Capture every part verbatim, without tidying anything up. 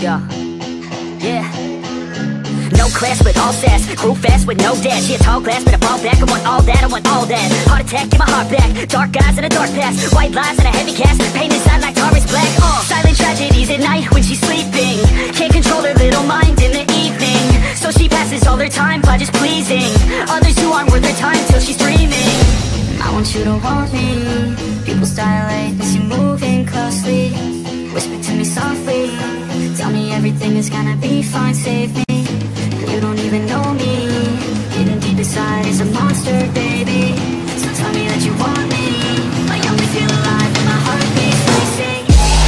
Yeah, yeah. No class but all sass, grew fast with no dash. Yeah, tall glass but I fall back, I want all that, I want all that. Heart attack, get my heart back, dark eyes and a dark past. White lies and a heavy cast, pain inside like tar is black. uh. Silent tragedies at night when she's sleeping. Can't control her little mind in the evening. So she passes all her time by just pleasing others who aren't worth her time till she's dreaming. I want you to want me, pupils dilate as you're moving closely. Whisper to me softly, tell me everything is gonna be fine, save me. You don't even know me, hidden deep inside is a monster, baby. So tell me that you want me, I only feel alive when my heart beats racing.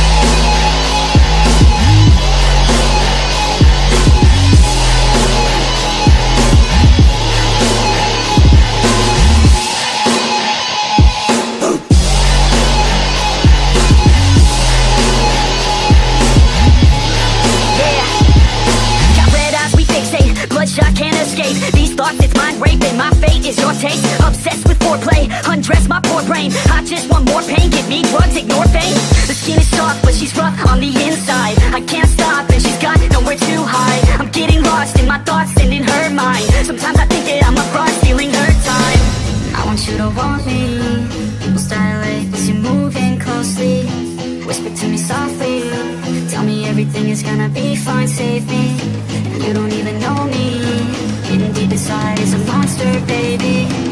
Bloodshot can't escape these thoughts, it's mind raping. My fate is your taste, obsessed with foreplay. Undress my poor brain, I just want more pain. Give me drugs, ignore pain. The skin is soft but she's rough on the inside. I can't stop and she's got nowhere to hide. I'm getting lost in my thoughts and in her mind. Sometimes I think that I'm a fraud, stealing her time. I want you to want me, pupils dilate as you're moving closely. Whisper to me softly, tell me everything is gonna be fine, save me. You don't even know me, hidden deep inside is a monster, baby.